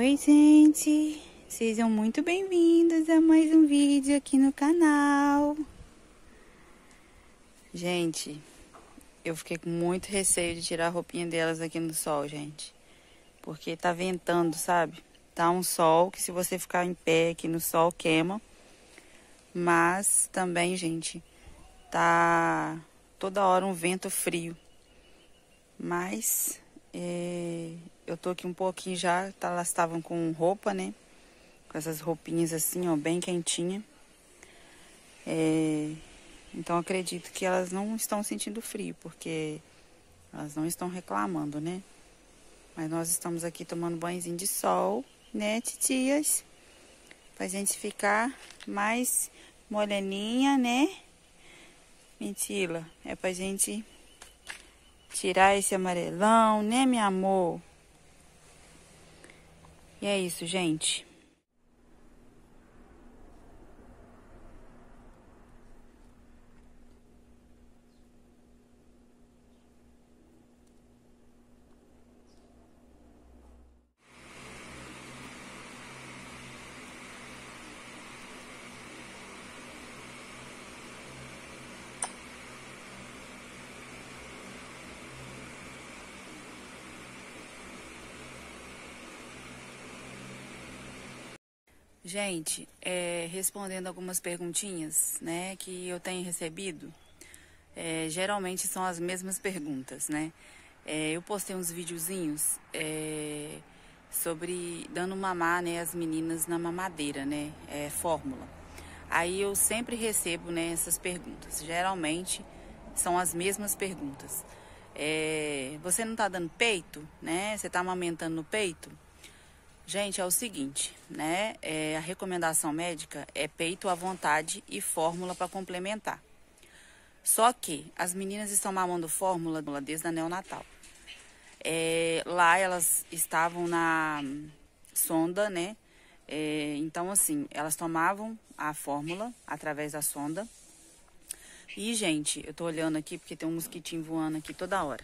Oi, gente! Sejam muito bem-vindos a mais um vídeo aqui no canal. Gente, eu fiquei com muito receio de tirar a roupinha delas aqui no sol, gente. Porque tá ventando, sabe? Tá um sol que se você ficar em pé aqui no sol queima. Mas também, gente, tá toda hora um vento frio. Mas eu tô aqui um pouquinho já, elas estavam com roupa, né? Com essas roupinhas assim, ó, bem quentinha. Então acredito que elas não estão sentindo frio, porque elas não estão reclamando, né? Mas nós estamos aqui tomando banhozinho de sol, né, titias? Pra gente ficar mais moreninha, né? Mentira, é pra gente tirar esse amarelão, né, meu amor? E é isso, gente. Gente, respondendo algumas perguntinhas, né, que eu tenho recebido, geralmente são as mesmas perguntas, né? Eu postei uns videozinhos sobre dando mamar, né, as meninas na mamadeira, né, fórmula. Aí eu sempre recebo, né, essas perguntas. Geralmente são as mesmas perguntas. Você não tá dando peito, né? Você tá amamentando no peito? Gente, é o seguinte, né? A recomendação médica é peito à vontade e fórmula para complementar. Só que as meninas estão mamando fórmula desde a neonatal. Lá elas estavam na sonda, né? Então, assim, elas tomavam a fórmula através da sonda. E, gente, eu tô olhando aqui porque tem um mosquitinho voando aqui toda hora.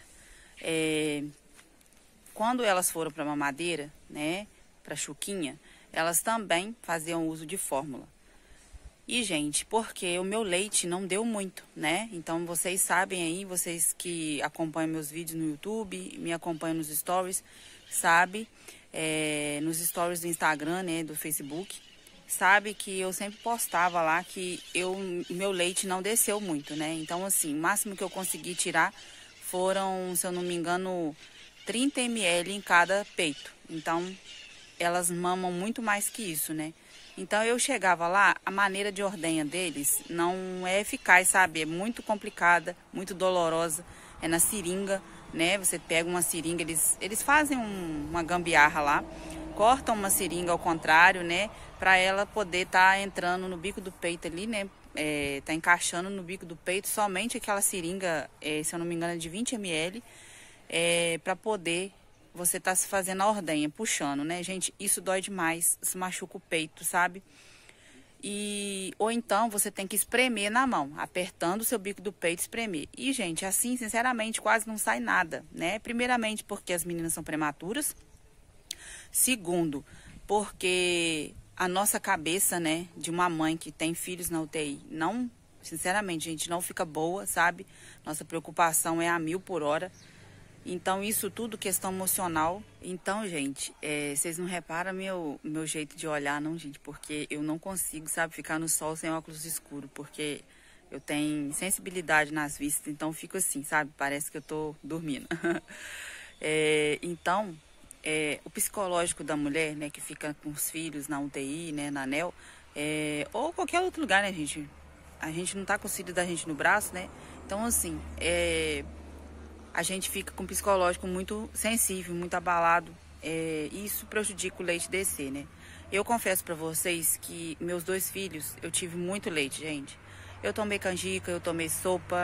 Quando elas foram para mamadeira, né? Para chuquinha, elas também faziam uso de fórmula. E, gente, porque o meu leite não deu muito, né? Então, vocês sabem aí, vocês que acompanham meus vídeos no YouTube, me acompanham nos stories, sabe? Nos stories do Instagram, né? Do Facebook, sabe que eu sempre postava lá que meu leite não desceu muito, né? Então, assim, o máximo que eu consegui tirar foram, se eu não me engano, 30 ml em cada peito. Então, elas mamam muito mais que isso, né? Então eu chegava lá, a maneira de ordenha deles não é eficaz, sabe? É muito complicada, muito dolorosa. É na seringa, né? Você pega uma seringa, eles fazem uma gambiarra lá, cortam uma seringa ao contrário, né? Pra ela poder estar entrando no bico do peito ali, né? Tá encaixando no bico do peito somente aquela seringa, se eu não me engano, é de 20 ml, pra poder você tá se fazendo a ordenha, puxando, né, gente? Isso dói demais, se machuca o peito, sabe? Ou então você tem que espremer na mão, apertando o seu bico do peito, espremer. E, gente, assim, sinceramente, quase não sai nada, né? Primeiramente, porque as meninas são prematuras. Segundo, porque a nossa cabeça, né, de uma mãe que tem filhos na UTI, não, sinceramente, gente, não fica boa, sabe? Nossa preocupação é a 1000 por hora. Então, isso tudo questão emocional. Então, gente, vocês não reparam meu jeito de olhar, não, gente? Porque eu não consigo, sabe, ficar no sol sem óculos escuros. Porque eu tenho sensibilidade nas vistas, então fico assim, sabe? Parece que eu tô dormindo. Então, o psicológico da mulher, né, que fica com os filhos na UTI, né, na ANEL, ou qualquer outro lugar, né, gente? A gente não tá com os filhos da gente no braço, né? Então, assim, a gente fica com o psicológico muito sensível, muito abalado. Isso prejudica o leite descer, né? Eu confesso pra vocês que meus 2 filhos, eu tive muito leite, gente. Eu tomei canjica, eu tomei sopa,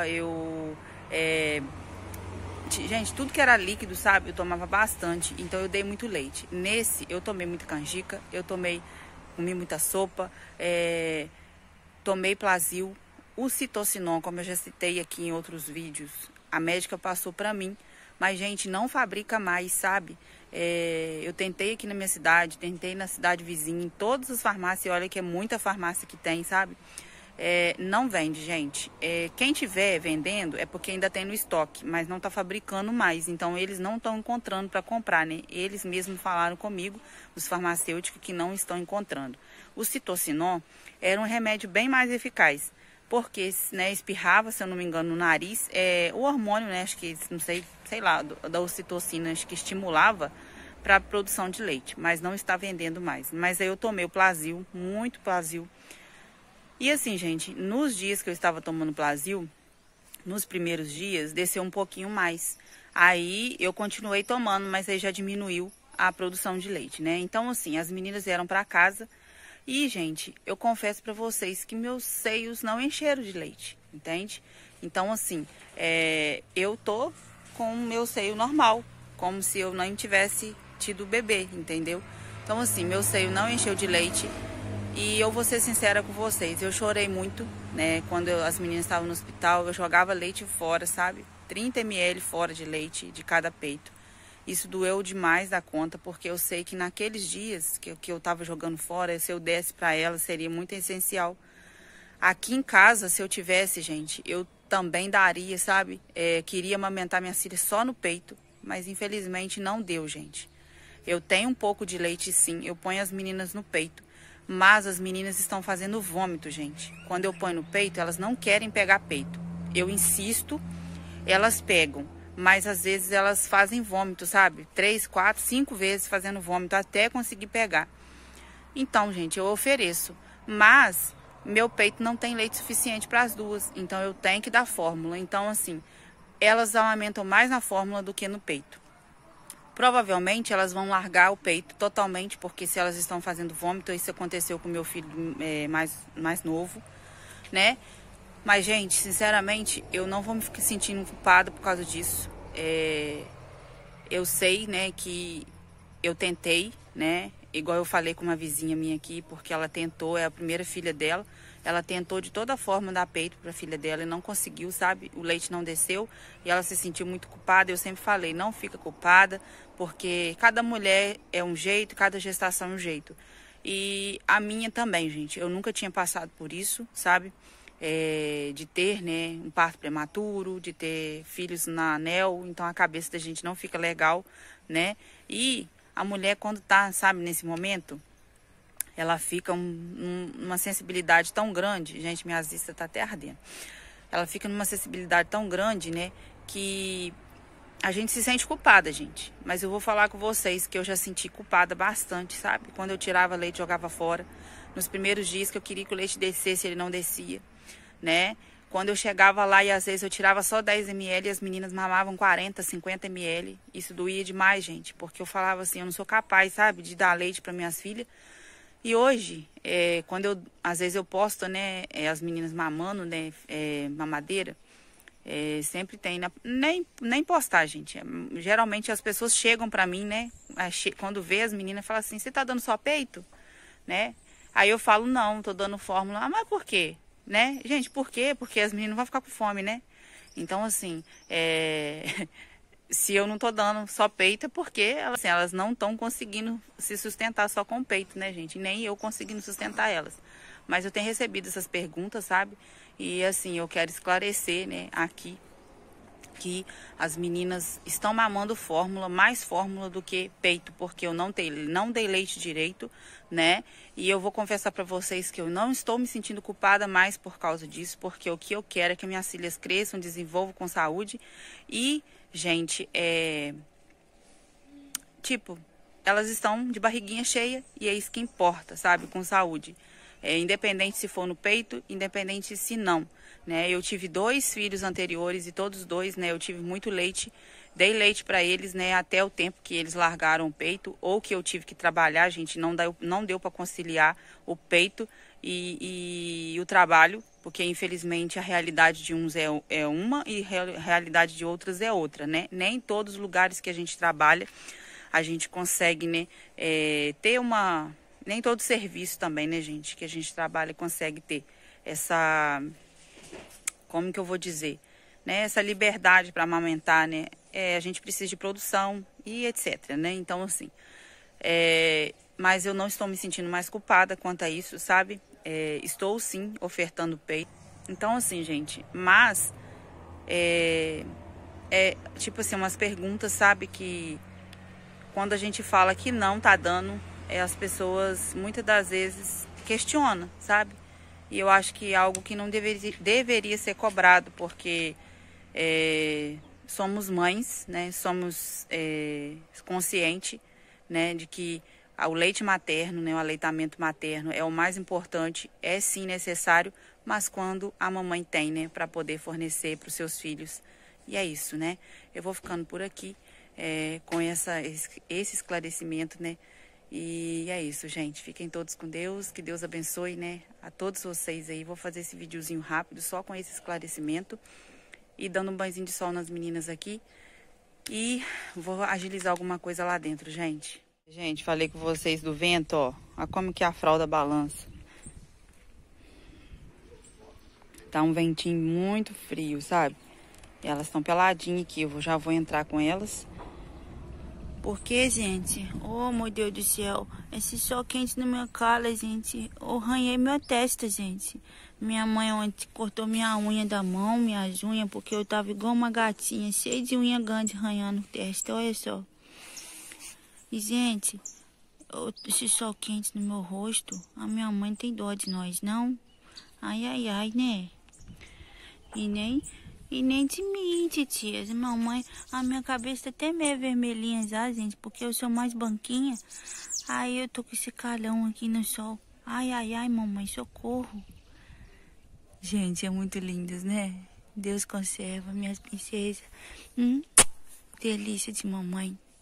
gente, tudo que era líquido, sabe? Eu tomava bastante, então eu dei muito leite. Nesse, eu tomei muita canjica, comi muita sopa, tomei Plasil, o citocinon, como eu já citei aqui em outros vídeos. A médica passou pra mim, Mas, gente, não fabrica mais, sabe? Eu tentei aqui na minha cidade, tentei na cidade vizinha, em todas as farmácias, e olha que é muita farmácia que tem, sabe? Não vende, gente. Quem tiver vendendo é porque ainda tem no estoque, mas não está fabricando mais. Então, eles não estão encontrando para comprar, né? Eles mesmos falaram comigo, os farmacêuticos, que não estão encontrando. O citocinon era um remédio bem mais eficaz, porque, né, espirrava, se eu não me engano, no nariz. O hormônio, né, acho que, não sei lá, da ocitocina, acho que estimulava para a produção de leite, mas não está vendendo mais. Mas aí eu tomei o Plasil, muito Plasil. E assim, gente, nos dias que eu estava tomando Plasil, nos primeiros dias, desceu um pouquinho mais. Aí eu continuei tomando, mas aí já diminuiu a produção de leite, né? Então, assim, as meninas vieram para casa e, gente, eu confesso para vocês que meus seios não encheram de leite, entende? Então, assim, eu tô com o meu seio normal, como se eu não tivesse tido bebê, entendeu? Então, assim, meu seio não encheu de leite. E eu vou ser sincera com vocês, eu chorei muito, né? Quando as meninas estavam no hospital, eu jogava leite fora, sabe? 30 ml fora de leite de cada peito. Isso doeu demais da conta, porque eu sei que naqueles dias que eu estava jogando fora, se eu desse para elas, seria muito essencial. Aqui em casa, se eu tivesse, gente, eu também daria, sabe? Queria amamentar minhas filhas só no peito, mas infelizmente não deu, gente. Eu tenho um pouco de leite, sim, eu ponho as meninas no peito. Mas as meninas estão fazendo vômito, gente. Quando eu ponho no peito, elas não querem pegar peito. Eu insisto, elas pegam. Mas às vezes elas fazem vômito, sabe? 3, 4, 5 vezes fazendo vômito até conseguir pegar. Então, gente, eu ofereço. Mas meu peito não tem leite suficiente para as duas. Então eu tenho que dar fórmula. Então, assim, elas amamentam mais na fórmula do que no peito. Provavelmente elas vão largar o peito totalmente, porque se elas estão fazendo vômito, isso aconteceu com meu filho mais novo, né? Mas, gente, sinceramente, eu não vou me ficar sentindo culpada por causa disso. Eu sei, né, que eu tentei, né? Igual eu falei com uma vizinha minha aqui, porque ela tentou, é a primeira filha dela. Ela tentou de toda forma dar peito para a filha dela e não conseguiu, sabe? O leite não desceu e ela se sentiu muito culpada. Eu sempre falei, não fica culpada, porque cada mulher é um jeito, cada gestação é um jeito. E a minha também, gente. Eu nunca tinha passado por isso, sabe? De ter, né, um parto prematuro, de ter filhos na anel. Então a cabeça da gente não fica legal, né? E a mulher, quando tá, sabe, nesse momento, ela fica numa sensibilidade tão grande. Gente, minha vista tá até ardendo. Ela fica numa sensibilidade tão grande, né, que a gente se sente culpada, gente. Mas eu vou falar com vocês que eu já senti culpada bastante, sabe? Quando eu tirava leite, jogava fora. Nos primeiros dias que eu queria que o leite descesse, ele não descia, né? Quando eu chegava lá e às vezes eu tirava só 10 ml e as meninas mamavam 40, 50 ml. Isso doía demais, gente. Porque eu falava assim, eu não sou capaz, sabe, de dar leite para minhas filhas. E hoje, quando às vezes eu posto, né, as meninas mamando, né, mamadeira, sempre tem, nem postar, gente. Geralmente as pessoas chegam pra mim, né, quando vê as meninas, falam assim, você tá dando só peito? Né? Aí eu falo, não, tô dando fórmula. Ah, mas por quê? Né? Gente, por quê? Porque as meninas vão ficar com fome, né? Então, assim, se eu não tô dando só peito é porque assim, elas não estão conseguindo se sustentar só com peito, né, gente? Nem eu conseguindo sustentar elas. Mas eu tenho recebido essas perguntas, sabe? E assim, eu quero esclarecer, né, aqui, que as meninas estão mamando fórmula, mais fórmula do que peito, porque eu não dei leite direito, né? E eu vou confessar para vocês que eu não estou me sentindo culpada mais por causa disso, porque o que eu quero é que minhas filhas cresçam, desenvolvam com saúde e, gente, tipo, elas estão de barriguinha cheia e é isso que importa, sabe? Com saúde. Independente se for no peito, independente se não, né? Eu tive 2 filhos anteriores e todos 2, né? Eu tive muito leite, dei leite para eles, né? Até o tempo que eles largaram o peito ou que eu tive que trabalhar, gente, não deu para conciliar o peito e o trabalho, porque infelizmente a realidade de uns é uma e a realidade de outras é outra, né? Nem em todos os lugares que a gente trabalha a gente consegue, né, ter uma... Nem todo serviço também, né, gente, que a gente trabalha consegue ter essa... Como que eu vou dizer? Né, essa liberdade para amamentar, né, a gente precisa de produção e etc, né? Então, assim, mas eu não estou me sentindo mais culpada quanto a isso, sabe? Estou, sim, ofertando peito. Então, assim, gente, mas tipo assim, umas perguntas, sabe? Que quando a gente fala que não tá dando, as pessoas muitas das vezes questionam, sabe? E eu acho que é algo que não deveria ser cobrado, porque somos mães, né? Somos conscientes, né? De que o leite materno, né? O aleitamento materno é o mais importante, é sim necessário, mas quando a mamãe tem, né? Para poder fornecer para os seus filhos. E é isso, né? Eu vou ficando por aqui com esse esclarecimento, né? E é isso, gente. Fiquem todos com Deus. Que Deus abençoe, né? A todos vocês aí. Vou fazer esse videozinho rápido, só com esse esclarecimento. E dando um banhozinho de sol nas meninas aqui. E vou agilizar alguma coisa lá dentro, gente. Gente, falei com vocês do vento, ó. Olha como que a fralda balança. Tá um ventinho muito frio, sabe? E elas estão peladinhas aqui. Eu já vou entrar com elas. Porque, gente, oh meu Deus do céu, esse sol quente na minha cara, gente, eu arranhei minha testa, gente. Minha mãe ontem cortou minha unha da mão, minhas unhas, porque eu tava igual uma gatinha, cheia de unha grande arranhando a testa, olha só. E, gente, esse sol quente no meu rosto, a minha mãe tem dó de nós, não? Ai, ai, ai, né? E nem de mim, titias. Mamãe, a minha cabeça tá até meio vermelhinha já, gente, porque eu sou mais banquinha. Aí eu tô com esse calão aqui no sol. Ai, ai, ai, mamãe, socorro. Gente, é muito lindas, né? Deus conserva minhas princesas. Delícia de mamãe.